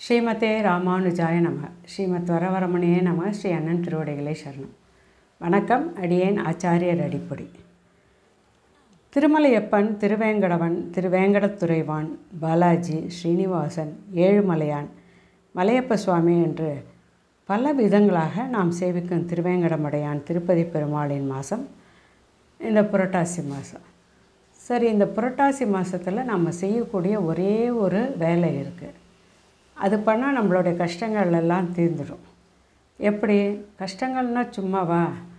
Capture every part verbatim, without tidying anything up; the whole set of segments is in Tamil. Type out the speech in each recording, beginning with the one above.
ஸ்ரீமதே ராமானுஜாய நம. ஸ்ரீமத் வரவரமனே நம. ஸ்ரீ அண்ணன் திருவடிகளே சரணம். வணக்கம். அடியேன் ஆச்சாரியர் அடிப்பொடி. திருமலையப்பன், திருவேங்கடவன், திருவேங்கடத்துறைவான், பாலாஜி, ஸ்ரீனிவாசன், ஏழுமலையான், மலையப்ப சுவாமி என்று பல விதங்களாக நாம் சேவிக்கும் திருவேங்கடமுடையான் திருப்பதி பெருமாளின் மாதம் இந்த புரட்டாசி மாதம். சரி, இந்த புரட்டாசி மாதத்தில் நம்ம செய்யக்கூடிய ஒரே ஒரு வேலை இருக்குது. அது பண்ணால் நம்மளுடைய கஷ்டங்கள் எல்லாம் தீர்ந்துடும். எப்படி? கஷ்டங்கள்னால் சும்மாவா?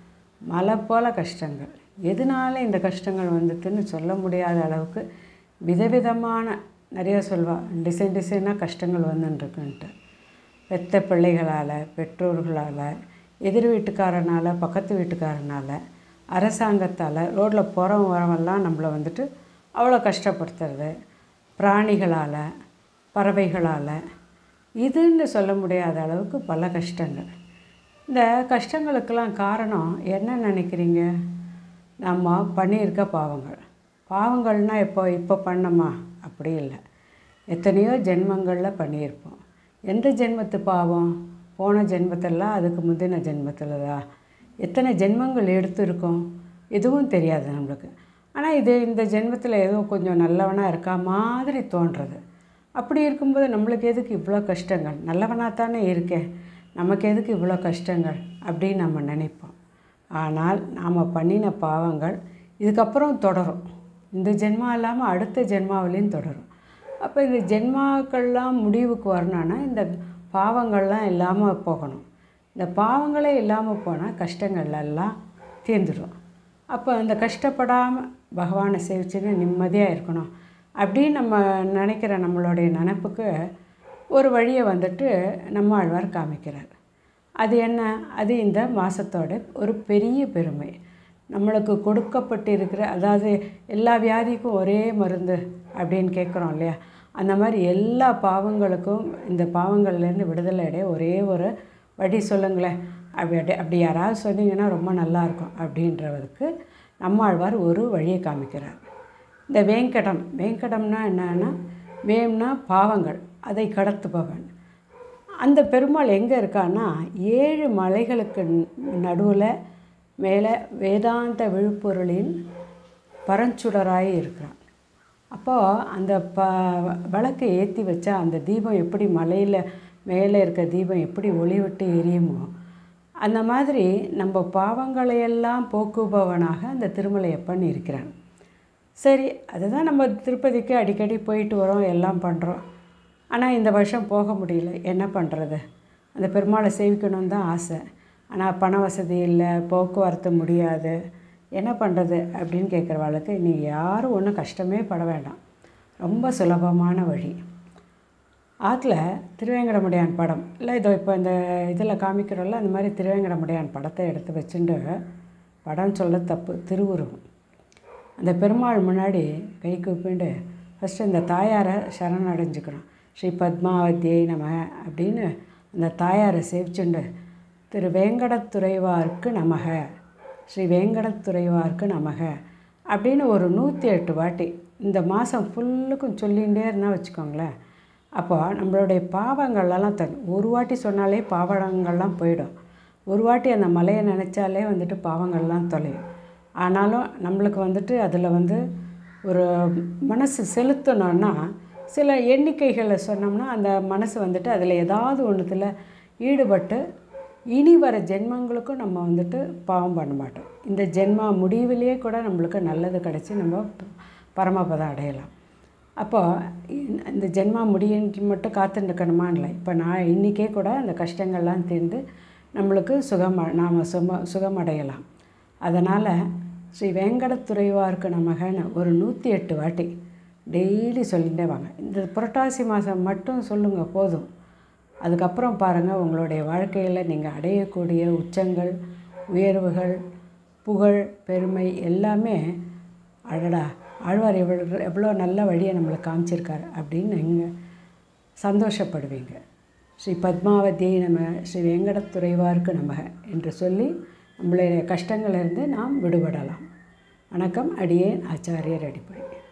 மலை போல் கஷ்டங்கள். எதனால இந்த கஷ்டங்கள் வந்துட்டுன்னு சொல்ல முடியாத அளவுக்கு விதவிதமான நிறைய சொல்வா, டிசைன் டிசைனாக கஷ்டங்கள் வந்துட்டுருக்குன்ட்டு. பெத்த பிள்ளைகளால், பெற்றோர்களால், எதிர் வீட்டுக்காரனால், பக்கத்து வீட்டுக்காரனால், அரசாங்கத்தால், ரோட்டில் போகிறவங்க வரவெல்லாம் நம்மளை வந்துட்டு அவ்வளோ கஷ்டப்படுத்துறது, பிராணிகளால், பறவைகளால், இதுன்னு சொல்ல முடியாத அளவுக்கு பல கஷ்டங்கள். இந்த கஷ்டங்களுக்கெல்லாம் காரணம் என்ன நினைக்கிறீங்க? நம்ம பண்ணியிருக்க பாவங்கள். பாவங்கள்னால் எப்போ இப்போ பண்ணோமா? அப்படி இல்லை, எத்தனையோ ஜென்மங்களில் பண்ணியிருப்போம். எந்த ஜென்மத்து பாவம்? போன ஜென்மத்திலாம், அதுக்கு முந்தின ஜென்மத்தில் தான். எத்தனை ஜென்மங்கள் எடுத்துருக்கோம் எதுவும் தெரியாது நம்மளுக்கு. ஆனால் இது இந்த ஜென்மத்தில் ஏதோ கொஞ்சம் நல்லவனாக இருக்கா மாதிரி தோன்றுறது. அப்படி இருக்கும்போது நம்மளுக்கு எதுக்கு இவ்வளோ கஷ்டங்கள்? நல்லவனாக தானே இருக்கேன், நமக்கு எதுக்கு இவ்வளோ கஷ்டங்கள் அப்படின்னு நம்ம நினைப்போம். ஆனால் நாம் பண்ணின பாவங்கள் இதுக்கப்புறம் தொடரும். இந்த ஜென்மா இல்லாமல் அடுத்த ஜென்மாவிலையும் தொடரும். அப்போ இந்த ஜென்மாக்கள்லாம் முடிவுக்கு வரணுன்னா இந்த பாவங்கள்லாம் இல்லாமல் போகணும். இந்த பாவங்களே இல்லாமல் போனால் கஷ்டங்கள் எல்லாம் தீர்ந்துடும். அப்போ அந்த கஷ்டப்படாமல் பகவானை சேவிச்சுன்னு நிம்மதியாக இருக்கணும் அப்படின்னு நம்ம நினைக்கிற நம்மளுடைய நினப்புக்கு ஒரு வழியை வந்துட்டு நம்ம ஆழ்வார் காமிக்கிறார். அது என்ன? அது இந்த மாதத்தோட ஒரு பெரிய பெருமை. நம்மளுக்கு கொடுக்கப்பட்டிருக்கிற, அதாவது எல்லா வியாதிக்கும் ஒரே மருந்து அப்படின்னு கேட்குறோம் இல்லையா, அந்த மாதிரி எல்லா பாவங்களுக்கும் இந்த பாவங்கள்லேருந்து விடுதலை அடைய ஒரே ஒரு வழி சொல்லுங்களேன். அப்படி அப்படி யாராவது சொன்னீங்கன்னா ரொம்ப நல்லாயிருக்கும் அப்படின்றவருக்கு நம்மாழ்வார் ஒரு வழியை காமிக்கிறார். இந்த வேங்கடம், வேங்கடம்னா என்னன்னா, வேம்னா பாவங்கள், அதை கடத்துபவன். அந்த பெருமாள் எங்கே இருக்கான்னா, ஏழு மலைகளுக்கு நடுவில் மேலே வேதாந்த விழுப்பொருளின் பரஞ்சுடராய் இருக்கிறான். அப்போது அந்த ப விளக்கை ஏற்றி வச்சா அந்த தீபம் எப்படி மலையில் மேலே இருக்க தீபம் எப்படி ஒளி விட்டு எரியுமோ, அந்த மாதிரி நம்ம பாவங்களையெல்லாம் போக்குபவனாக அந்த திருமலையப்பன் இருக்கிறான். சரி, அதுதான் நம்ம திருப்பதிக்கு அடிக்கடி போயிட்டு வரோம், எல்லாம் பண்ணுறோம். ஆனால் இந்த வருஷம் போக முடியல. என்ன பண்ணுறது? அந்த பெருமாளை சேவிக்கணும்னு தான் ஆசை. ஆனால் பண வசதி இல்லை, போக்குவரத்து முடியாது, என்ன பண்ணுறது அப்படின்னு கேட்குறவாளுக்கு நீங்கள் யாரும் ஒன்றும் கஷ்டமே பட வேண்டாம். ரொம்ப சுலபமான வழி. ஆற்றுல திருவேங்கடமுடையான் படம் இல்லை, இதோ இப்போ இந்த இதில் காமிக்கிறோம்ல, அந்த மாதிரி திருவேங்கடமுடையான் படத்தை எடுத்து வச்சுட்டு, படம் சொல்ல தப்பு, திருவுருவம், அந்த பெருமாள் முன்னாடி கை கூப்பிண்டு ஃபஸ்ட்டு இந்த தாயாரை சரண் அடைஞ்சிக்கணும். ஸ்ரீ பத்மாவதியை நம அப்படின்னு அந்த தாயாரை சேவிச்சுண்டு, திரு வேங்கடத்துறைவார்க்கு நமக, ஸ்ரீ வேங்கடத்துறைவார்க்கு நமக அப்படின்னு ஒரு நூற்றி எட்டு வாட்டி இந்த மாதம் ஃபுல்லுக்கும் சொல்லிகிட்டே இருந்தால் வச்சுக்கோங்களேன். அப்போ நம்மளுடைய பாவங்கள்லாம் தரும். ஒரு வாட்டி சொன்னாலே பாவங்கள்லாம் போயிடும். ஒரு வாட்டி அந்த மலையை நினச்சாலே வந்துட்டு பாவங்கள்லாம் தொலையும். ஆனாலும் நம்மளுக்கு வந்துட்டு அதில் வந்து ஒரு மனசு செலுத்தணுன்னா சில எண்ணிக்கைகளை சொன்னோம்னா அந்த மனசு வந்துட்டு அதில் ஏதாவது ஒன்றுத்தில் ஈடுபட்டு இனி வர ஜென்மங்களுக்கும் நம்ம வந்துட்டு பாவம் பண்ண மாட்டோம். இந்த ஜென்மா முடிவிலேயே கூட நம்மளுக்கு நல்லது கிடச்சி நம்ம பரமபதம் அடையலாம். அப்போது இந்த ஜென்மா முடியின்னு மட்டும் காத்துட்டுருக்கணுமா இல்லை. இப்போ நான் இன்றைக்கே கூட அந்த கஷ்டங்கள்லாம் தீர்ந்து நம்மளுக்கு சுகம் நாம் சும சுகமடையலாம். அதனால் ஸ்ரீ வேங்கடத்துறைவார்க்கு நமகன்னு ஒரு நூற்றி எட்டு வாட்டி டெய்லி சொல்லிகிட்டே வாங்க. இந்த புரட்டாசி மாதம் மட்டும் சொல்லுங்கள் போதும். அதுக்கப்புறம் பாருங்கள், உங்களுடைய வாழ்க்கையில் நீங்கள் அடையக்கூடிய உச்சங்கள், உயர்வுகள், புகழ், பெருமை எல்லாமே அடடா ஆழ்வார் எவ்வளோ எவ்வளோ நல்ல வழியை நம்மளுக்கு காமிச்சிருக்கார் அப்படின்னு நீங்கள் சந்தோஷப்படுவீங்க. ஸ்ரீ பத்மாவதியை நம்ம ஸ்ரீ வேங்கடத்துறைவார்க்கு நமக என்று சொல்லி நம்மளுடைய கஷ்டங்களிலிருந்து நாம் விடுபடலாம். வணக்கம். அடியேன் ஆச்சாரியர் அடிப்பொடி.